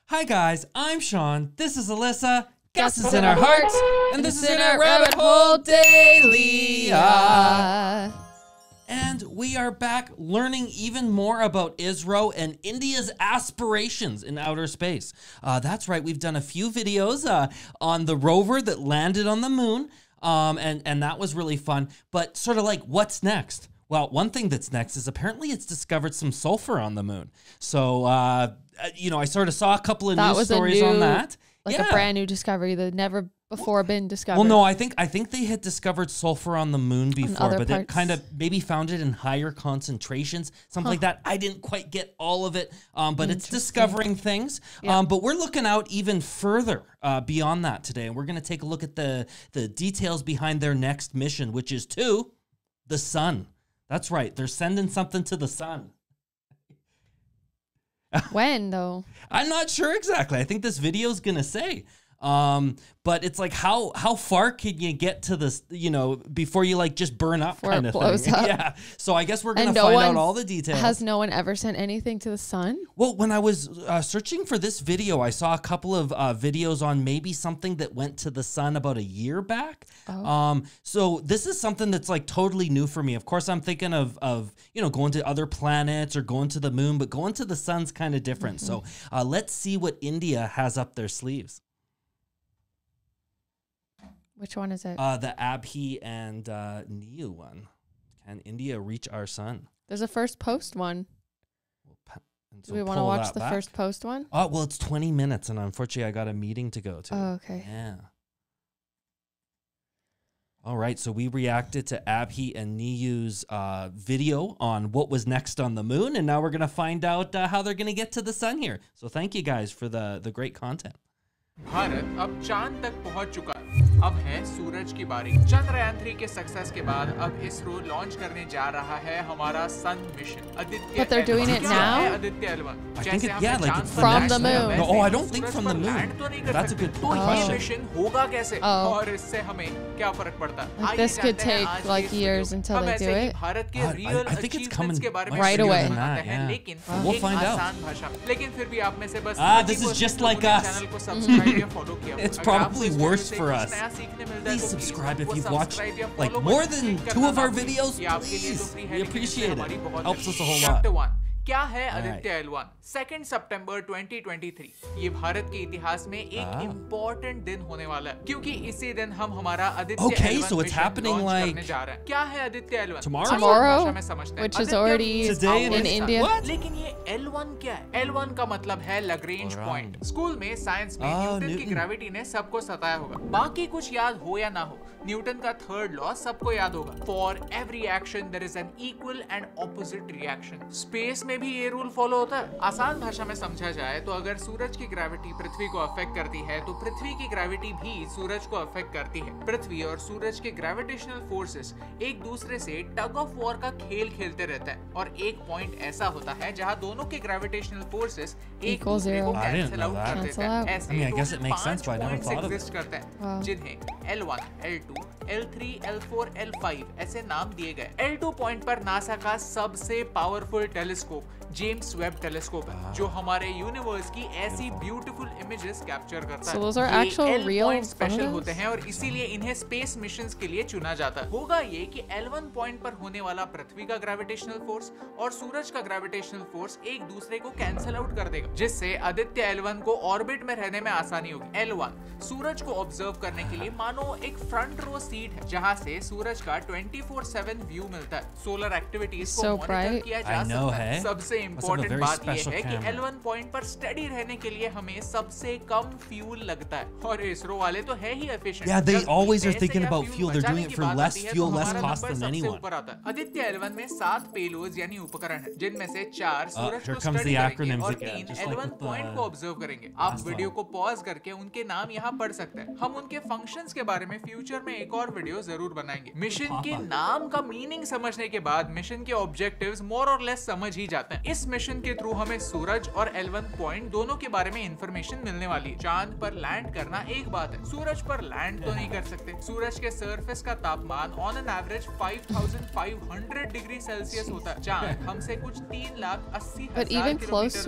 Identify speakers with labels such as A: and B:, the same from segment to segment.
A: Hi guys, I'm Sean. This is Alyssa.
B: Guess is in our hearts,
A: and this is in our Rabbit Hole Daily. And we are back learning even more about ISRO and India's aspirations in outer space. That's right, we've done a few videos on the rover that landed on the moon, and that was really fun. But sort of like, what's next? Well, one thing that's next is apparently it's discovered some sulfur on the moon. So, you know, I sort of saw a couple of news stories on that.
B: Like a brand new discovery that never before been discovered.
A: Well, no, I think they had discovered sulfur on the moon before, but it kind of maybe found it in higher concentrations, something like that. I didn't quite get all of it, but it's discovering things. Yeah. But we're looking out even further beyond that today, and we're going to take a look at the details behind their next mission, which is to the sun. That's right. They're sending something to the sun.
B: When, though?
A: I'm not sure exactly. I think this video is going to say. But it's like, how far can you get to this, you know, before you like just burn up kind of thing? Up. Yeah. So I guess we're going to find out all the details.
B: Has no one ever sent anything to the sun?
A: Well, when I was searching for this video, I saw a couple of videos on maybe something that went to the sun about a year back. Oh. So this is something that's like totally new for me. Of course, I'm thinking of you know, going to other planets or going to the moon, but going to the sun's kind of different. So let's see what India has up their sleeves.
B: Which one is it?
A: The Abhi and Niu one. Can India reach our sun?
B: There's a first post one. Do we want to watch the first post one?
A: Oh, well, it's 20 minutes, and unfortunately, I got a meeting to go to.
B: Oh, okay.
A: Yeah. All right, so we reacted to Abhi and Niu's video on what was next on the moon, and now we're going to find out how they're going to get to the sun here. So thank you guys for the great content.
C: Bharat अब चांद तक पहुंच चुका है। अब है सूरज की बारी। चंद्रयान 3 के सक्सेस के बाद अब इसरो लॉन्च करने जा रहा है हमारा sun mission Aditya.
B: But they're doing it now?
C: Aditya L1।
A: I think it, yeah, like it's
B: from the moon.
A: No, oh, I don't think from the moon. That's a good point.
C: तो ये मिशन होगा कैसे? और इससे हमें क्या फर्क पड़ता है?
B: This could take like years until they do it.
C: Bharat के रियल अचीवमेंट्स के बारे में
B: right away.
C: लेकिन
A: we'll find out.
C: आसान भाषा में। लेकिन फिर भी आप में से बस
A: this is just like us. It's probably worse for us. Please subscribe if you've watched like more than 2 of our videos. Please, we appreciate it. Helps us a whole lot.
C: क्या है आदित्य L1? 2 सितंबर 2023 ये भारत के इतिहास में एक important दिन होने वाला है क्योंकि इसी दिन हम हमारा Aditya L1
A: so it's happening like
C: करने जा रहे हैं। क्या है Aditya L1?
B: Tomorrow, which is already in India.
C: लेकिन ये L1 क्या है? L1 का मतलब है लैग्रेंज पॉइंट। स्कूल में साइंस में न्यूटन की ग्रेविटी ने सबको सताया होगा। बाकी कुछ याद हो या ना हो, न्यूटन का थर्ड लॉ सबको याद होगा। For every action there is an equal and opposite reaction. Space में भी ये रूल फॉलो होता है। आसान भाषा में समझा जाए तो अगर सूरज की ग्रेविटी पृथ्वी को अफेक्ट करती है तो पृथ्वी की ग्रेविटी भी सूरज को अफेक्ट करती है। पृथ्वी और सूरज के ग्रेविटेशनल फोर्सेस एक दूसरे से टग ऑफ वॉर का खेल खेलते रहते हैं और एक पॉइंट ऐसा होता है जहां दोनों के ग्रेविटेशनल फोर्सेस एक दूसरे को कैंसिल आउट कर देते हैं। ऐसे 5 पॉइंट्स एग्जिस्ट करते हैं जिन्हें L1, L2, L3, L4, L5 ऐसे नाम दिए गए। L2 पॉइंट पर नासा का सबसे powerful telescope James Webb telescope है जो हमारे यूनिवर्स की ऐसी ब्यूटीफुल इमेजेस कैप्चर करता है।
B: So those are actual real
C: special होते हैं और इसीलिए इन्हें स्पेस मिशंस के लिए चुना जाता है। होगा ये कि L1 पॉइंट पर होने वाला पृथ्वी का ग्रेविटेशनल फोर्स और सूरज का ग्रेविटेशनल फोर्स एक दूसरे को कैंसिल आउट कर देगा जिससे आदित्य L1 को ऑर्बिट में रहने में आसानी होगी। L1 सूरज को ऑब्जर्व करने के लिए मानो एक फ्रंट रो सीट है जहां से सूरज का 24/7 व्यू मिलता है। सोलर एक्टिविटीज को मॉनिटर किया जा सकता है। सबसे इम्पोर्टेंट बात यह है कि L1 पॉइंट पर स्टडी रहने के लिए हमें सबसे कम फ्यूल लगता है और इसरो वाले तो है ही efficient.
A: Yeah, they always are thinking about fuel. They're doing it for less fuel, less cost than anyone.
C: Aditya L1 में 7 पेलोड्स यानी उपकरण हैं जिनमें से 4 सूरज को
A: comes
C: स्टडी
A: the
C: करेंगे
A: acronyms
C: और
A: again,
C: 3
A: just like
C: L1
A: with
C: point को ऑब्जर्व करेंगे। आप वीडियो को पॉज करके उनके नाम यहाँ पढ़ सकते हैं। हम उनके फंक्शंस के बारे में फ्यूचर में एक और वीडियो जरूर बनाएंगे। मिशन के नाम का मीनिंग समझने के बाद मिशन के ऑब्जेक्टिव्स मोर और लेस समझ ही जाते हैं। जाते हैं। इस मिशन के थ्रू हमें सूरज और L1 पॉइंट दोनों के बारे में इंफॉर्मेशन मिलने वाली है। चांद पर लैंड करना एक बात है, सूरज पर लैंड तो नहीं कर सकते। सूरज के सरफेस का तापमान on an average 5500 degree Celsius होता है। चांद हमसे कुछ 3,80,000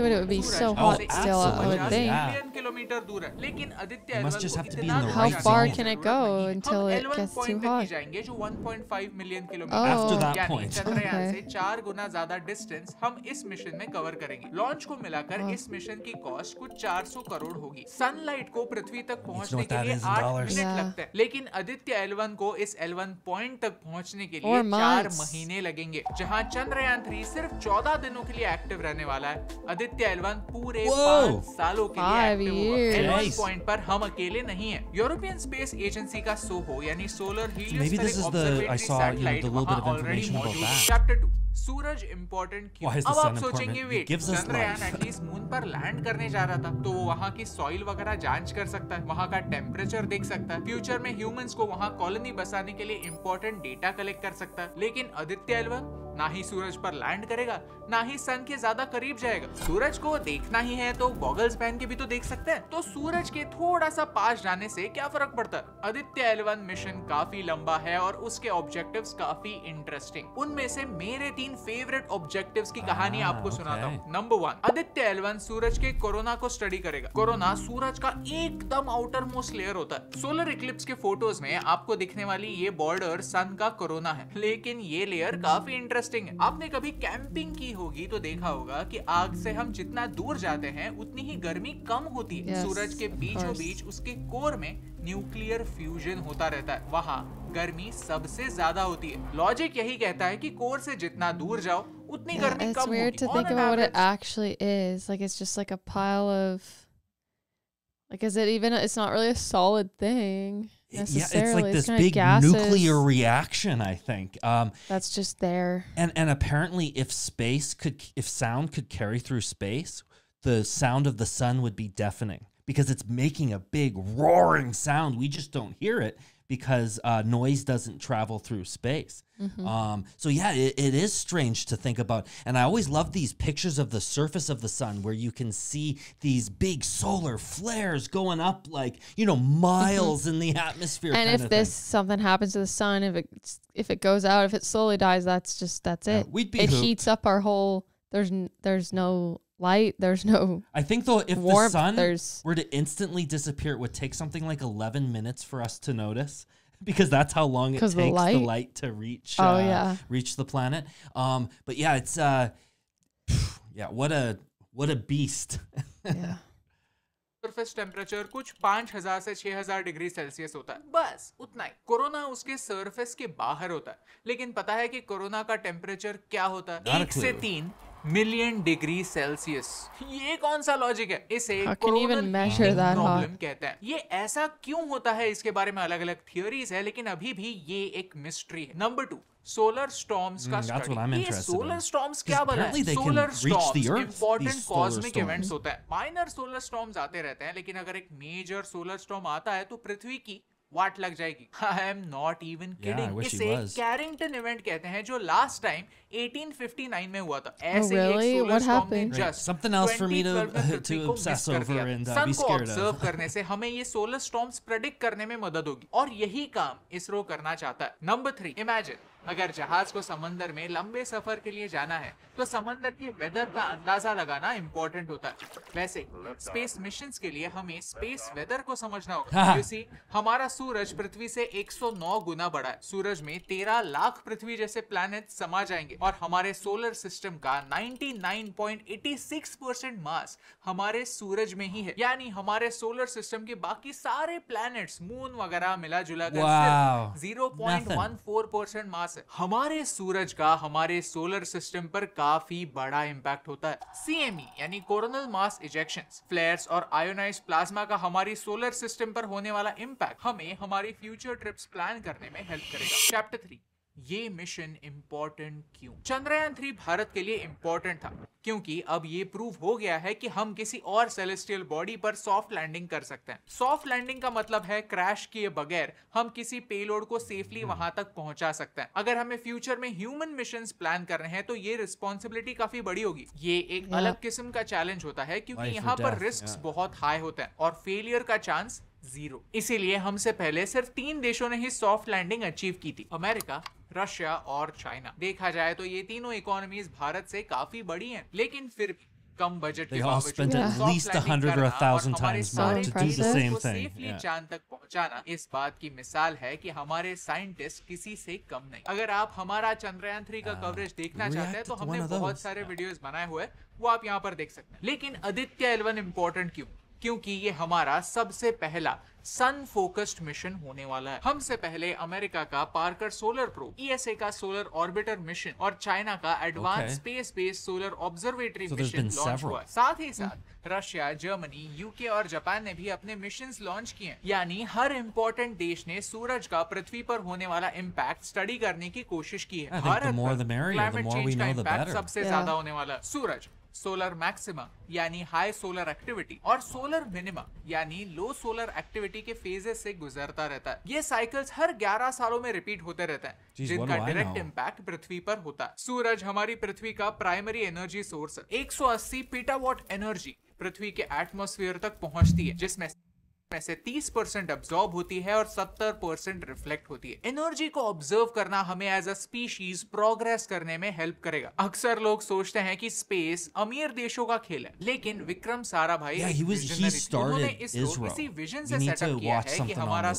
C: किलोमीटर दूर है, लेकिन Aditya
B: How far can it go until it gets too hot?
C: जाएंगे जो 1.5 मिलियन किलोमीटर, यानी चंद्रयान से 4 गुना ज्यादा डिस्टेंस हम इस मिशन में कवर करेंगे। लॉन्च को मिलाकर इस मिशन की कॉस्ट कुछ 400 करोड़ होगी। सनलाइट को पृथ्वी तक पहुंचने के लिए 8 मिनट लगते हैं, लेकिन आदित्य L1 को इस L1 पॉइंट तक पहुंचने के लिए 4 महीने लगेंगे। जहां चंद्रयान 3 सिर्फ 14 दिनों के लिए एक्टिव रहने वाला है, आदित्य L1 पूरे 5 सालों के लिए एक्टिव होगा। L1 पॉइंट पर हम अकेले नहीं है। यूरोपियन स्पेस एजेंसी का SOHO यानी solar heliospheric observatory satellite already मौजूद है। चैप्टर 2 सूरज इम्पोर्टेंट क्यों? अब आप सोचेंगे वेट, चंद्रयान एटलीस्ट मून पर लैंड करने जा रहा था तो वो वहाँ की सॉइल वगैरह जांच कर सकता है, वहाँ का टेम्परेचर देख सकता है, फ्यूचर में ह्यूमंस को वहाँ कॉलोनी बसाने के लिए इम्पोर्टेंट डेटा कलेक्ट कर सकता है। लेकिन आदित्य L1 ना ही सूरज पर लैंड करेगा, ना ही सन के ज्यादा करीब जाएगा। सूरज को देखना ही है तो गॉगल्स पहन के भी तो देख सकते हैं। तो सूरज के थोड़ा सा पास जाने से क्या फर्क पड़ता है? आदित्य L1 मिशन काफी लंबा है और उसके ऑब्जेक्टिव्स काफी इंटरेस्टिंग। उनमें से मेरे 3 फेवरेट ऑब्जेक्टिव्स की कहानी आपको सुनाता हूँ। नंबर 1, आदित्य L1 सूरज के कोरोना को स्टडी करेगा। कोरोना सूरज का एकदम आउटर मोस्ट लेयर होता है। सोलर इक्लिप्स के फोटोज में आपको दिखने वाली ये बॉर्डर सन का कोरोना है, लेकिन ये लेयर काफी इंटरेस्टिंग है। आपने कभी कैंपिंग की होगी तो देखा होगा कि आग से हम जितना दूर जाते हैं उतनी ही गर्मी कम होती है।
B: Yes,
C: सूरज के बीचों बीच उसके कोर में न्यूक्लियर फ्यूजन होता रहता है, वहाँ गर्मी सबसे ज्यादा होती है। लॉजिक यही कहता है कि कोर से जितना दूर जाओ उतनी गर्मी कम होगी।
B: It's weird to think about what it actually is. Like it's just like a pile of, like, is it even? It's not really a solid thing.
A: Yeah, it's like this big nuclear reaction, I think.
B: That's just there.
A: And apparently if sound could carry through space, the sound of the sun would be deafening because it's making a big roaring sound. We just don't hear it because noise doesn't travel through space. So yeah, it is strange to think about. And I always love these pictures of the surface of the sun where you can see these big solar flares going up like, miles in the atmosphere.
B: And if something happens to the sun, if it goes out, if it slowly dies, that's it. It heats up our whole, there's no light, there's no
A: I think though if
B: warmth,
A: the sun were to instantly disappear, it would take something like 11 minutes for us to notice. Because that's how long it takes the light to reach reach the planet. But yeah, it's what a beast.
B: Yeah.
C: Surface temperature कुछ 5000 से 6000 degree Celsius होता है, बस उतना ही। Corona उसके surface के बाहर होता है, लेकिन पता है कि कोरोना का टेम्परेचर क्या होता है? 1 से 3 मिलियन डिग्री सेल्सियस। ये कौन सा लॉजिक है? इसे कोरोनल प्रॉब्लम कहते हैं। ये ऐसा क्यों होता है इसके बारे में अलग अलग थियोरीज है, लेकिन अभी भी ये एक मिस्ट्री है। नंबर 2, सोलर स्टॉर्म्स का स्टडी। ये सोलर स्टॉर्म्स क्या बना है? Solar storms important cosmic events होता है। माइनर सोलर स्टॉर्म्स आते रहते हैं, लेकिन अगर एक मेजर सोलर स्टॉर्म आता है तो पृथ्वी की वाट लग जाएगी। I am not even kidding. इसे कैरिंगटन इवेंट कहते हैं, जो लास्ट टाइम 1859 में हुआ था। ऐसे
B: really?
C: एक सोलर स्टॉर्म ने
A: just something else for me to obsess over and be scared of.
C: Observe करने से हमें ये सोलर स्टॉर्म्स प्रेडिक्ट करने में मदद होगी, और यही काम इसरो करना चाहता है। नंबर 3, इमेजिन अगर जहाज को समंदर में लंबे सफर के लिए जाना है तो समंदर के वेदर का अंदाजा लगाना इंपॉर्टेंट होता है। वैसे स्पेस मिशंस के लिए हमें स्पेस वेदर को समझना होगा। You see, हमारा सूरज पृथ्वी से 109 गुना बड़ा है। सूरज में 13 लाख पृथ्वी जैसे प्लैनेट समा जाएंगे, और हमारे सोलर सिस्टम का 99.86% मास हमारे सूरज में ही है। यानी हमारे सोलर सिस्टम के बाकी सारे प्लैनेट्स, मून वगैरह मिला जुला कर 0.14% मास है। हमारे सूरज का हमारे सोलर सिस्टम पर काफी बड़ा इंपैक्ट होता है। CME यानी कोरोनल मास इजेक्शंस, फ्लेयर्स और आयोनाइज्ड प्लाज्मा का हमारी सोलर सिस्टम पर होने वाला इंपैक्ट हमें हमारी फ्यूचर ट्रिप्स प्लान करने में हेल्प करेगा। चैप्टर 3, ये मिशन इंपॉर्टेंट क्यों? चंद्रयान 3 भारत के लिए इंपॉर्टेंट था क्योंकि अब ये प्रूव हो गया है कि हम किसी और सेलेस्टियल बॉडी पर सॉफ्ट लैंडिंग कर सकते हैं। सॉफ्ट लैंडिंग का मतलब है क्रैश किए बगैर हम किसी पेलोड को सेफली वहां तक पहुंचा सकते हैं। अगर हमें फ्यूचर में ह्यूमन मिशंस प्लान कर रहे हैं तो ये रिस्पॉन्सिबिलिटी काफी बड़ी होगी। ये एक अलग किस्म का चैलेंज होता है क्योंकि यहाँ पर रिस्क बहुत हाई होते हैं और फेलियर का चांस 0। इसीलिए हमसे पहले सिर्फ 3 देशों ने ही सॉफ्ट लैंडिंग अचीव की थी, अमेरिका, रशिया और चाइना। देखा जाए तो ये तीनों इकोनॉमीज भारत से काफी बड़ी हैं, लेकिन फिर भी कम बजट के बावजूद सेफली चांद तक पहुंचाना इस बात की मिसाल है कि हमारे साइंटिस्ट किसी से कम नहीं। अगर आप हमारा चंद्रयान 3 का कवरेज देखना चाहते हैं तो हमने बहुत सारे वीडियोस बनाए हुए, वो आप यहाँ पर देख सकते हैं। लेकिन आदित्य L1 इम्पोर्टेंट क्यों? क्योंकि ये हमारा सबसे पहला सन फोकस्ड मिशन होने वाला है। हमसे पहले अमेरिका का पार्कर सोलर प्रोब, ESA का सोलर ऑर्बिटर मिशन और चाइना का advance space based solar observatory mission launch हुआ। साथ ही साथ रशिया, जर्मनी, यूके और जापान ने भी अपने मिशंस लॉन्च किए। यानी हर इंपॉर्टेंट देश ने सूरज का पृथ्वी पर होने वाला इम्पैक्ट स्टडी करने की कोशिश की है। भारत पर क्लाइमेट चेंज का इम्पैक्ट सबसे ज्यादा होने वाला है। सूरज सोलर मैक्सिमा यानी हाई सोलर एक्टिविटी और सोलर मिनिमा यानी लो सोलर एक्टिविटी के फेजेस से गुजरता रहता है। ये साइकिल्स हर 11 सालों में रिपीट होते रहते हैं, जिनका डायरेक्ट इम्पैक्ट पृथ्वी पर होता है। सूरज हमारी पृथ्वी का प्राइमरी एनर्जी सोर्स है। 180 पीटावाट एनर्जी पृथ्वी के एटमॉस्फेयर तक पहुंचती है, जिसमें से 30% अब्सॉर्ब होती है और 70% रिफ्लेक्ट होती है। एनर्जी को ऑब्जर्व करना हमें एज अ स्पीशीज प्रोग्रेस करने में हेल्प करेगा। अक्सर लोग सोचते हैं कि स्पेस अमीर देशों का खेल है, लेकिन विक्रम साराभाई उन्होंने इसी विजन से सेटअप किया है कि हमारा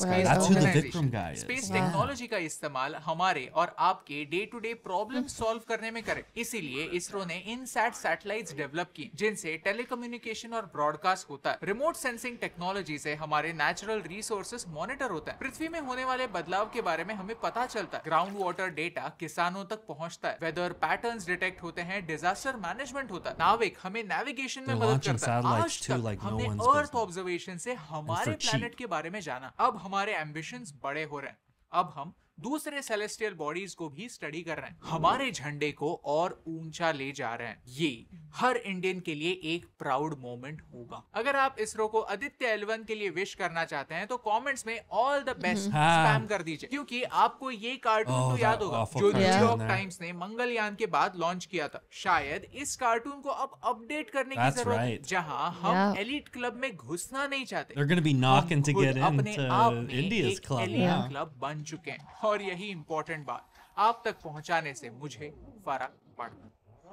C: स्पेस टेक्नोलॉजी का इस्तेमाल हमारे और आपके day to day problem solve करने में करे। इसीलिए इसरो ने इनसैट सैटेलाइट्स डेवलप की, जिनसे टेलीकम्युनिकेशन और ब्रॉडकास्ट होता है। रिमोट सेंसिंग टेक्नोलॉजी से हमारे नेचुरल रिसोर्सेस मॉनिटर होता है। पृथ्वी में होने वाले बदलाव के बारे में हमें पता चलता है। ग्राउंड वाटर डेटा किसानों तक पहुंचता है। वेदर पैटर्न्स डिटेक्ट होते हैं। डिजास्टर मैनेजमेंट होता है। नाविक हमें नेविगेशन में मदद करता है। आज तक हमने अर्थ ऑब्जर्वेशन से हमारे प्लैनेट के बारे में जाना। अब हमारे एम्बिशंस बड़े हो रहे हैं। अब हम दूसरे सेलेस्टियल बॉडीज को भी स्टडी कर रहे हैं, हमारे झंडे को और ऊंचा ले जा रहे हैं। ये हर इंडियन के लिए एक प्राउड मोमेंट होगा। अगर आप इसरो को आदित्य L1 के लिए विश करना चाहते हैं तो कमेंट्स में ऑल द बेस्ट स्पैम कर दीजिए, क्योंकि आपको ये कार्टून तो याद होगा जो न्यूयॉर्क टाइम्स ने मंगलयान के बाद लॉन्च किया था। शायद इस कार्टून को अब अपडेट करने की जरूरत है, जहां हम एलिट क्लब में घुसना नहीं चाहते। अपने आप में एक एलिट क्लब बन चुके हैं, और यही इंपॉर्टेंट बात आप तक पहुंचाने से मुझे फर्क पड़ता।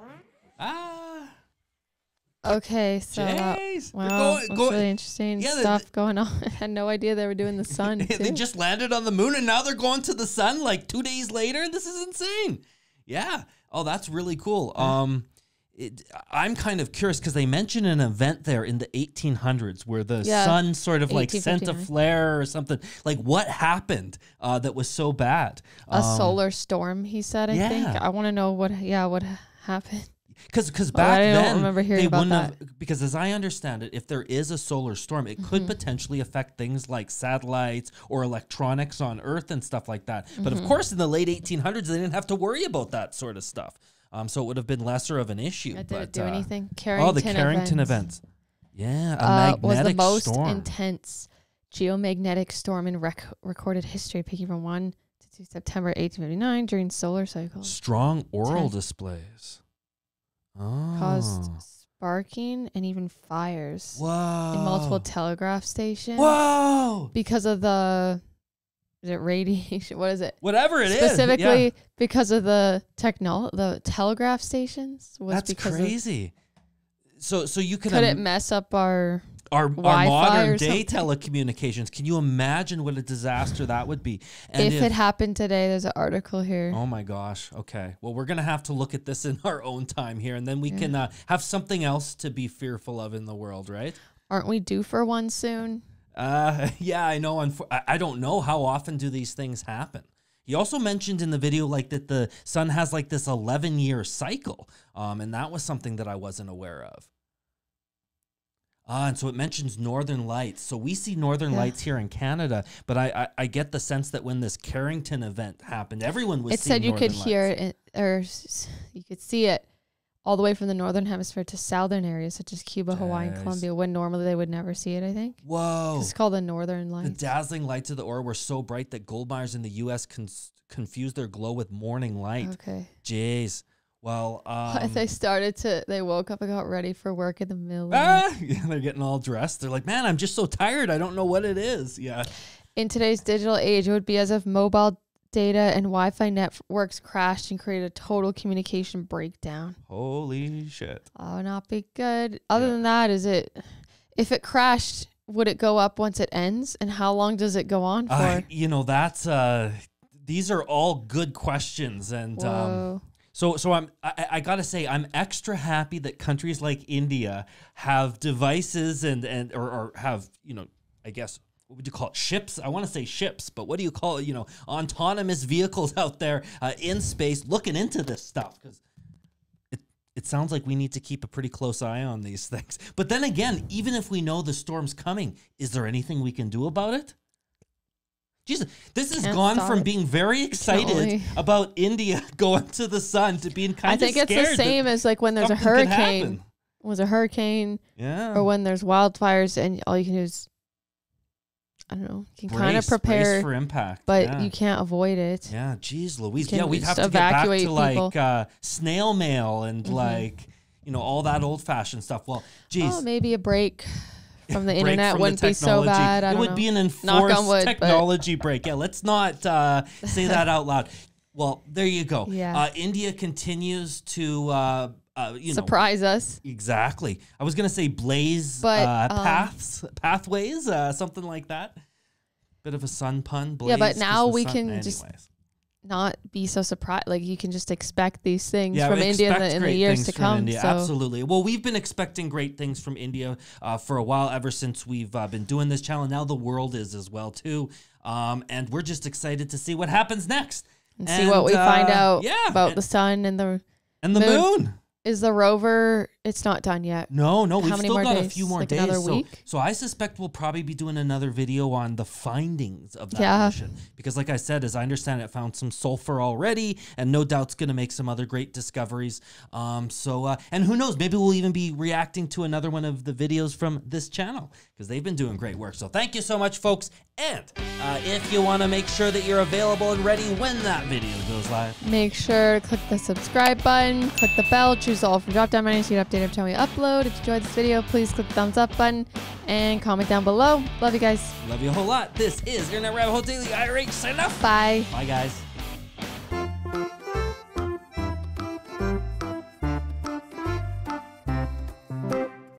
B: Okay, so wow, that's really interesting stuff going on. I had no idea they were doing the sun.
A: They just landed on the moon and now they're going to the sun like 2 days later. This is insane. Yeah. Oh, that's really cool. I'm kind of curious because they mentioned an event there in the 1800s where the sun sort of like sent a flare or something. Like, what happened that was so bad?
B: A solar storm, he said, I think. I want to know what happened.
A: Because back then, I don't remember hearing about that. Because as I understand it, if there is a solar storm, it could potentially affect things like satellites or electronics on Earth and stuff like that. But of course, in the late 1800s, they didn't have to worry about that sort of stuff. So it would have been lesser of an issue.
B: Did it do anything? Carrington
A: the Carrington events. Yeah, a magnetic
B: was the most
A: storm.
B: intense geomagnetic storm in recorded history, peaking from 1 to 2 September 1859 during solar cycles.
A: Strong auroral displays.
B: Caused sparking and even fires in multiple telegraph stations.
A: Whoa!
B: Because of the, is it radiation? What is it?
A: Whatever it is.
B: Specifically because of the telegraph stations.
A: That's crazy. So you could
B: it mess up our
A: modern day telecommunications? Can you imagine what a disaster that would be? And
B: if it happened today, there's an article here.
A: Oh my gosh. Okay. Well, we're going to have to look at this in our own time here, and then we can have something else to be fearful of in the world, right?
B: Aren't we due for one soon?
A: Yeah, I know. I don't know how often do these things happen. He also mentioned in the video like that the sun has like this 11-year cycle, and that was something that I wasn't aware of. And so it mentions Northern Lights. So we see Northern Lights here in Canada, but I get the sense that when this Carrington event happened, everyone was seeing Northern Lights.
B: It said you could hear it, or you could see it all the way from the northern hemisphere to southern areas such as Cuba, Hawaii, and Colombia, when normally they would never see it, I think.
A: Whoa.
B: It's called the Northern Lights.
A: The dazzling lights of the aurora were so bright that gold miners in the U.S. confused their glow with morning light.
B: Okay.
A: Jeez. Well,
B: they woke up and got ready for work in the middle.
A: Yeah, they're getting all dressed. They're like, man, I'm just so tired. I don't know what it is. Yeah.
B: In today's digital age, it would be as if mobile data and Wi-Fi networks crashed and created a total communication breakdown.
A: Holy shit.
B: Oh, not be good. Other than that, if it crashed, would it go up once it ends? And how long does it go on for?
A: These are all good questions. And so I gotta say, I'm extra happy that countries like India have devices or have, I guess, what would you call it? Ships? I want to say ships, but what do you call it? Autonomous vehicles out there in space looking into this stuff, because it sounds like we need to keep a pretty close eye on these things. But then again, even if we know the storm's coming, is there anything we can do about it? Jesus, this has gone from being very excited about India going to the sun to being kind of scared.
B: I think it's the same as like when there's a hurricane. Was a hurricane, or when there's wildfires, and all you can do is, I don't know, you can kind of prepare
A: for impact,
B: but you can't avoid it.
A: Yeah, geez Louise. Yeah, we'd have to get back to like snail mail and like, all that old fashioned stuff. Well, geez.
B: Oh, maybe a break from the internet wouldn't be so bad.
A: It would be an enforced technology break. Yeah, let's not say that out loud. Well, there you go.
B: Yeah.
A: India continues to
B: surprise us.
A: Exactly. I was gonna say blaze pathways, something like that. Bit of a sun pun. Blaze,
B: but now we can just not be so surprised. Like, you can just expect these things from India in the years to come. So.
A: Absolutely. Well, we've been expecting great things from India for a while, ever since we've been doing this channel. Now the world is as well too, and we're just excited to see what happens next
B: and see what we find out about the sun and the
A: moon.
B: Is the rover, it's not done yet?
A: No, we've still got a few more
B: days.
A: Another
B: week?
A: So I suspect we'll probably be doing another video on the findings of that mission. Because like I said, as I understand it, found some sulfur already, and no doubt it's going to make some other great discoveries. And who knows, maybe we'll even be reacting to another one of the videos from this channel, because they've been doing great work. So thank you so much, folks. And if you want to make sure that you're available and ready when that video goes live,
B: make sure to click the subscribe button, click the bell, choose all from drop down menus to get updated every time we upload. If you enjoyed this video, please click the thumbs up button and comment down below. Love you guys.
A: Love you a whole lot. This is Internet Rabbit Hole Daily IRH. Sign off.
B: Bye.
A: Bye, guys.